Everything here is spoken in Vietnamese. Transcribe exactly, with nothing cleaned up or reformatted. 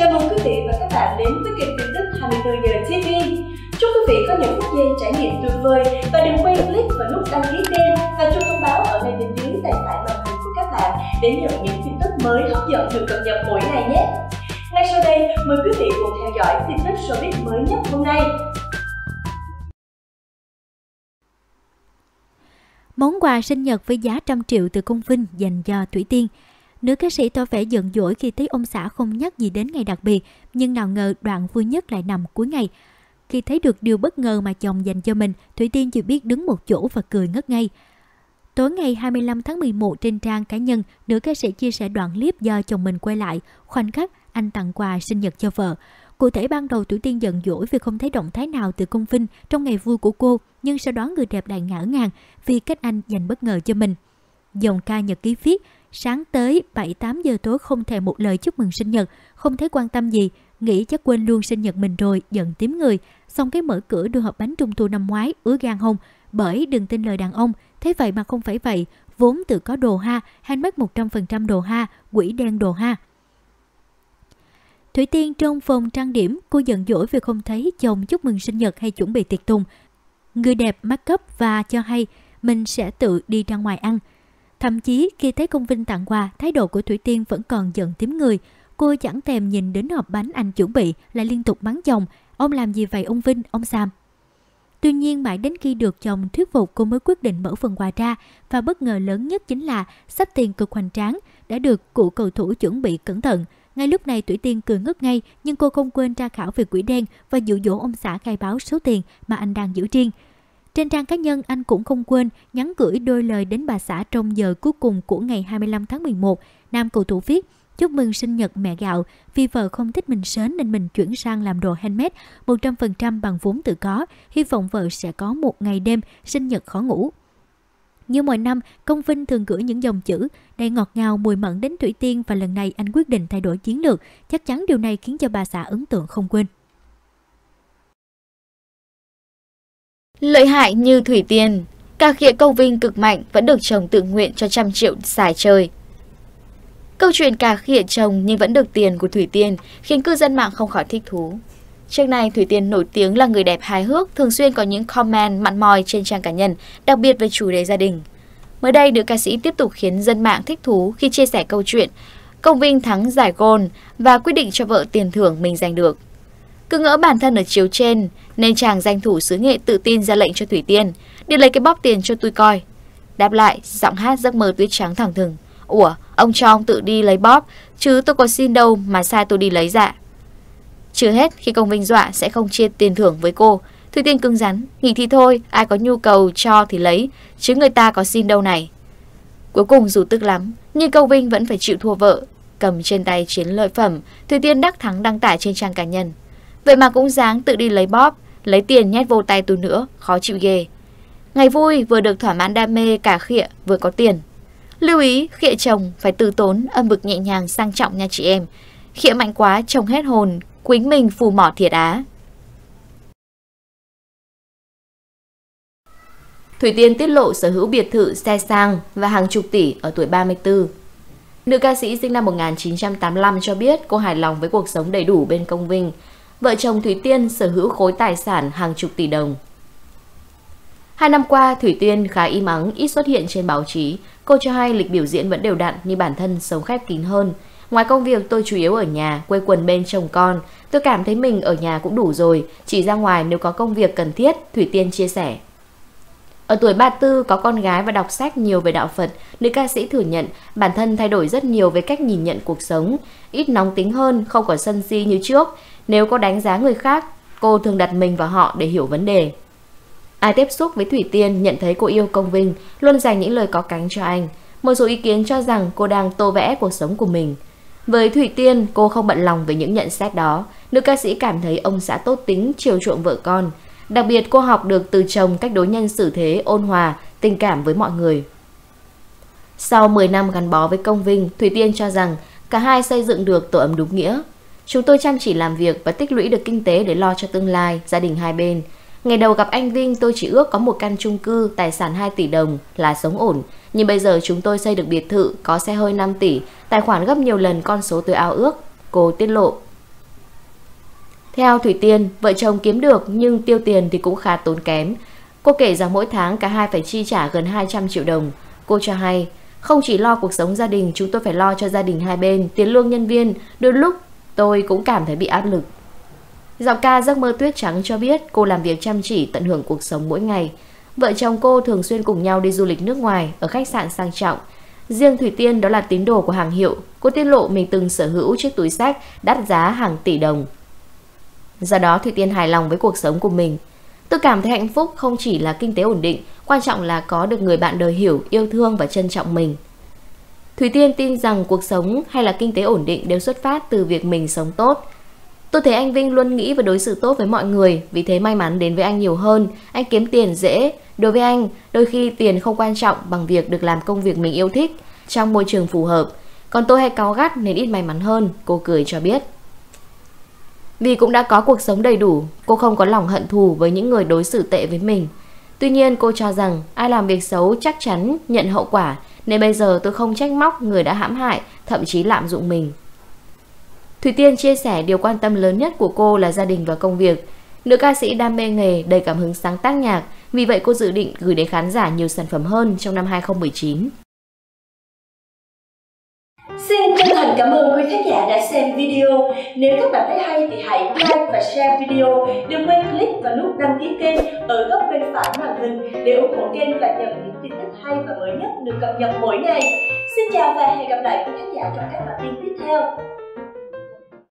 Chào mừng quý vị và các bạn đến với kênh tin tức hai mươi tư giờ ti vi. Chúc quý vị có những phút giây trải nghiệm tuyệt vời và đừng quên click vào nút đăng ký kênh và chuông thông báo ở ngay bên dưới tay phải màn hình của các bạn để nhận những tin tức mới hấp dẫn được cập nhật mỗi ngày nhé. Ngay sau đây, mời quý vị cùng theo dõi tin tức showbiz mới nhất hôm nay. Món quà sinh nhật với giá trăm triệu từ Công Vinh dành cho Thủy Tiên. Nữ ca sĩ tỏ vẻ giận dỗi khi thấy ông xã không nhắc gì đến ngày đặc biệt, nhưng nào ngờ đoạn vui nhất lại nằm cuối ngày. Khi thấy được điều bất ngờ mà chồng dành cho mình, Thủy Tiên chỉ biết đứng một chỗ và cười ngất ngây. Tối ngày hai mươi lăm tháng mười một trên trang cá nhân, nữ ca sĩ chia sẻ đoạn clip do chồng mình quay lại, khoảnh khắc anh tặng quà sinh nhật cho vợ. Cụ thể ban đầu Thủy Tiên giận dỗi vì không thấy động thái nào từ Công Vinh trong ngày vui của cô, nhưng sau đó người đẹp lại ngỡ ngàng vì cách anh dành bất ngờ cho mình. Dòng ca nhật ký viết, sáng tới bảy tám giờ tối không thèm một lời chúc mừng sinh nhật, không thấy quan tâm gì, nghĩ chắc quên luôn sinh nhật mình rồi, giận tím người. Xong cái mở cửa đưa hộp bánh trung thu năm ngoái, ứa gan hông, bởi đừng tin lời đàn ông, thế vậy mà không phải vậy, vốn tự có đồ ha, handmade một trăm phần trăm đồ ha, quỷ đen đồ ha. Thủy Tiên trong phòng trang điểm, cô giận dỗi vì không thấy chồng chúc mừng sinh nhật hay chuẩn bị tiệc tùng. Người đẹp make up và cho hay mình sẽ tự đi ra ngoài ăn. Thậm chí khi thấy Công Vinh tặng quà, thái độ của Thủy Tiên vẫn còn giận tím người. Cô chẳng thèm nhìn đến hộp bánh anh chuẩn bị, lại liên tục mắng chồng. Ông làm gì vậy ông Vinh, ông Sam? Tuy nhiên mãi đến khi được chồng thuyết phục, cô mới quyết định mở phần quà ra. Và bất ngờ lớn nhất chính là sắp tiền cực hoành tráng đã được cụ cầu thủ chuẩn bị cẩn thận. Ngay lúc này Thủy Tiên cười ngất ngây, nhưng cô không quên tra khảo về quỹ đen và dụ dỗ ông xã khai báo số tiền mà anh đang giữ riêng. Trên trang cá nhân, anh cũng không quên nhắn gửi đôi lời đến bà xã trong giờ cuối cùng của ngày hai mươi lăm tháng mười một. Nam cầu thủ viết, chúc mừng sinh nhật mẹ gạo, vì vợ không thích mình sến nên mình chuyển sang làm đồ handmade một trăm phần trăm bằng vốn tự có. Hy vọng vợ sẽ có một ngày đêm sinh nhật khó ngủ. Như mọi năm, Công Vinh thường gửi những dòng chữ đầy ngọt ngào mùi mẫn đến Thủy Tiên và lần này anh quyết định thay đổi chiến lược. Chắc chắn điều này khiến cho bà xã ấn tượng không quên. Lợi hại như Thủy Tiên, cà khịa Công Vinh cực mạnh vẫn được chồng tự nguyện cho trăm triệu xài chơi. Câu chuyện cà khịa chồng nhưng vẫn được tiền của Thủy Tiên khiến cư dân mạng không khỏi thích thú. Trước này, Thủy Tiên nổi tiếng là người đẹp hài hước, thường xuyên có những comment mặn mòi trên trang cá nhân, đặc biệt về chủ đề gia đình. Mới đây, nữ ca sĩ tiếp tục khiến dân mạng thích thú khi chia sẻ câu chuyện Công Vinh thắng giải golf và quyết định cho vợ tiền thưởng mình giành được. Cứ ngỡ bản thân ở chiếu trên nên chàng danh thủ xứ nghệ tự tin ra lệnh cho Thủy Tiên đi lấy cái bóp tiền cho tôi coi. Đáp lại, giọng hát giấc mơ tuyết trắng thẳng thừng. Ủa, ông cho ông tự đi lấy bóp, chứ tôi có xin đâu mà sai tôi đi lấy dạ. Chưa hết, khi Công Vinh dọa sẽ không chia tiền thưởng với cô, Thủy Tiên cứng rắn, nghỉ thì thôi, ai có nhu cầu cho thì lấy, chứ người ta có xin đâu này. Cuối cùng dù tức lắm, nhưng Công Vinh vẫn phải chịu thua vợ. Cầm trên tay chiến lợi phẩm, Thủy Tiên đắc thắng đăng tải trên trang cá nhân. Vậy mà cũng dáng tự đi lấy bóp, lấy tiền nhét vô tay tôi nữa, khó chịu ghê. Ngày vui vừa được thỏa mãn đam mê cả khịa vừa có tiền. Lưu ý, khịa chồng phải từ tốn, âm vực nhẹ nhàng sang trọng nha chị em. Khịa mạnh quá chồng hết hồn, quýnh mình phù mỏ thiệt á. Thủy Tiên tiết lộ sở hữu biệt thự, xe sang và hàng chục tỷ ở tuổi ba mươi tư. Nữ ca sĩ sinh năm một nghìn chín trăm tám mươi lăm cho biết cô hài lòng với cuộc sống đầy đủ bên Công Vinh. Vợ chồng Thủy Tiên sở hữu khối tài sản hàng chục tỷ đồng. Hai năm qua, Thủy Tiên khá im ắng, ít xuất hiện trên báo chí. Cô cho hay lịch biểu diễn vẫn đều đặn nhưng bản thân sống khép kín hơn. Ngoài công việc, tôi chủ yếu ở nhà, quây quần bên chồng con. Tôi cảm thấy mình ở nhà cũng đủ rồi, chỉ ra ngoài nếu có công việc cần thiết, Thủy Tiên chia sẻ. Ở tuổi ba mươi tư, có con gái và đọc sách nhiều về đạo Phật, nữ ca sĩ thừa nhận bản thân thay đổi rất nhiều về cách nhìn nhận cuộc sống, ít nóng tính hơn, không còn sân si như trước. Nếu có đánh giá người khác, cô thường đặt mình vào họ để hiểu vấn đề. Ai tiếp xúc với Thủy Tiên nhận thấy cô yêu Công Vinh, luôn dành những lời có cánh cho anh. Một số ý kiến cho rằng cô đang tô vẽ cuộc sống của mình. Với Thủy Tiên, cô không bận lòng về những nhận xét đó. Nữ ca sĩ cảm thấy ông xã tốt tính, chiều chuộng vợ con. Đặc biệt cô học được từ chồng cách đối nhân xử thế ôn hòa, tình cảm với mọi người. Sau mười năm gắn bó với Công Vinh, Thủy Tiên cho rằng cả hai xây dựng được tổ ấm đúng nghĩa. Chúng tôi chăm chỉ làm việc và tích lũy được kinh tế để lo cho tương lai, gia đình hai bên. Ngày đầu gặp anh Vinh, tôi chỉ ước có một căn chung cư, tài sản hai tỷ đồng là sống ổn. Nhưng bây giờ chúng tôi xây được biệt thự, có xe hơi năm tỷ, tài khoản gấp nhiều lần con số tôi ao ước. Cô tiết lộ. Theo Thủy Tiên, vợ chồng kiếm được nhưng tiêu tiền thì cũng khá tốn kém. Cô kể rằng mỗi tháng cả hai phải chi trả gần hai trăm triệu đồng. Cô cho hay, không chỉ lo cuộc sống gia đình, chúng tôi phải lo cho gia đình hai bên, tiền lương nhân viên, đôi lúc tôi cũng cảm thấy bị áp lực. Giọng ca Giấc mơ tuyết trắng cho biết cô làm việc chăm chỉ tận hưởng cuộc sống mỗi ngày. Vợ chồng cô thường xuyên cùng nhau đi du lịch nước ngoài ở khách sạn sang trọng. Riêng Thủy Tiên đó là tín đồ của hàng hiệu. Cô tiết lộ mình từng sở hữu chiếc túi xách đắt giá hàng tỷ đồng. Do đó Thủy Tiên hài lòng với cuộc sống của mình. Tôi cảm thấy hạnh phúc không chỉ là kinh tế ổn định, quan trọng là có được người bạn đời hiểu, yêu thương và trân trọng mình. Thủy Tiên tin rằng cuộc sống hay là kinh tế ổn định đều xuất phát từ việc mình sống tốt. Tôi thấy anh Vinh luôn nghĩ và đối xử tốt với mọi người, vì thế may mắn đến với anh nhiều hơn. Anh kiếm tiền dễ. Đối với anh, đôi khi tiền không quan trọng bằng việc được làm công việc mình yêu thích trong môi trường phù hợp. Còn tôi hay cáu gắt nên ít may mắn hơn, cô cười cho biết. Vì cũng đã có cuộc sống đầy đủ, cô không có lòng hận thù với những người đối xử tệ với mình. Tuy nhiên cô cho rằng ai làm việc xấu chắc chắn nhận hậu quả, nên bây giờ tôi không trách móc người đã hãm hại, thậm chí lạm dụng mình. Thủy Tiên chia sẻ điều quan tâm lớn nhất của cô là gia đình và công việc. Nữ ca sĩ đam mê nghề, đầy cảm hứng sáng tác nhạc, vì vậy cô dự định gửi đến khán giả nhiều sản phẩm hơn trong năm hai không một chín. Xin chân thành cảm ơn quý khán giả đã xem video. Nếu các bạn thấy hay thì hãy like và share video. Đừng quên click vào nút đăng ký kênh ở góc bên phải màn hình để ủng hộ kênh và nhận những tin tức hay và mới nhất được cập nhật mỗi ngày. Xin chào và hẹn gặp lại quý khán giả trong các bản tin tiếp theo.